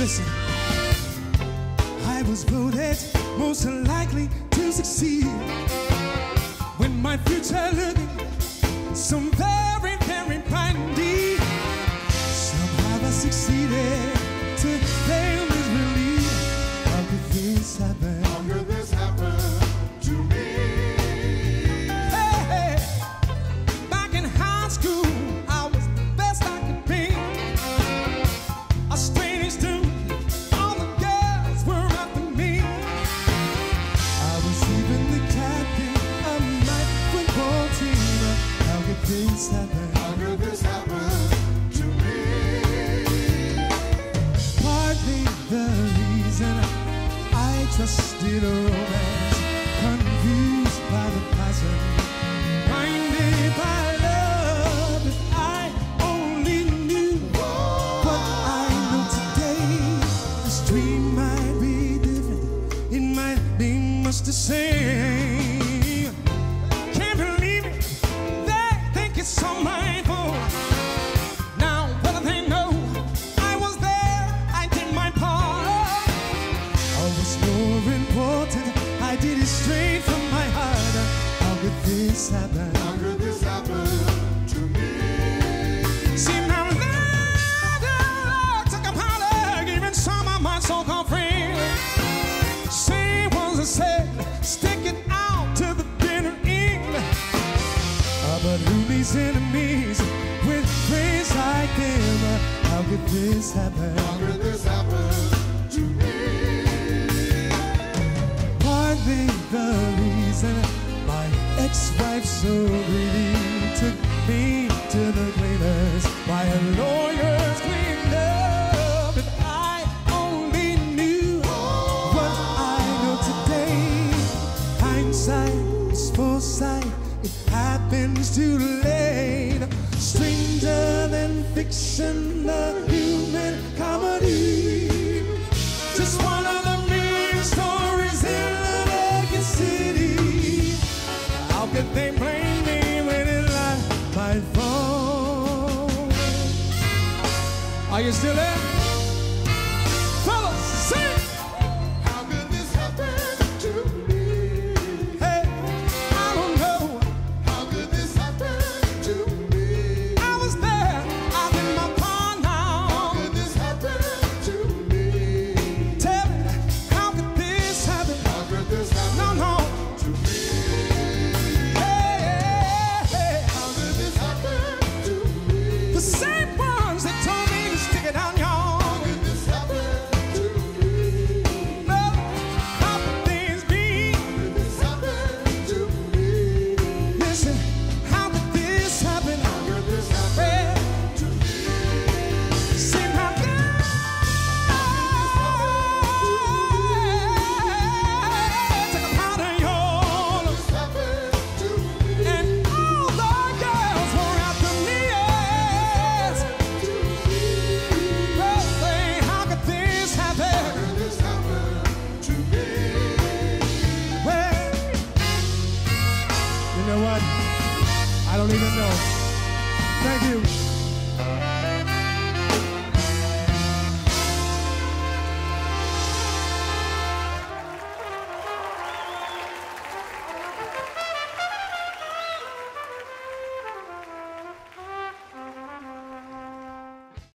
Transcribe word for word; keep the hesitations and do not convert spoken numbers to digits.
Listen, I was voted most likely to succeed when my future looking so very, very bright indeed. Somehow I succeeded to fail miserably. How could this happen? How could this happen to me? Hey, hey. Back in high school, I was the best I could be. A strange student, all the girls were after me. I was even the captain of my football team. How could this happen? How could this happen to me? Partly the reason I trusted romance, confused by the passion, blinded by love. If I only knew what I know today, this dream might be different. It might be much the same. Can't believe it. They think it's so mindful. Now what do they know? I was there. I did my part. I was more important. I did it straight from my heart. How could this happen? How could this happen to me? See now that took a powder, even some of my so-called friends. Say was I said, stick it out to the bitter end. Ah, but who needs enemies with praise like them? How could this happen? How could this happen to me? Partly the reason my ex-wife so greedy took me to the cleaners by a lawyer's cleaned up. If I only knew what I know today, hindsight is foresight. It happens too late. Stranger than fiction, the human comedy. Just one of the many stories in the naked city. How could they blame me when it lies my fault? Are you still there?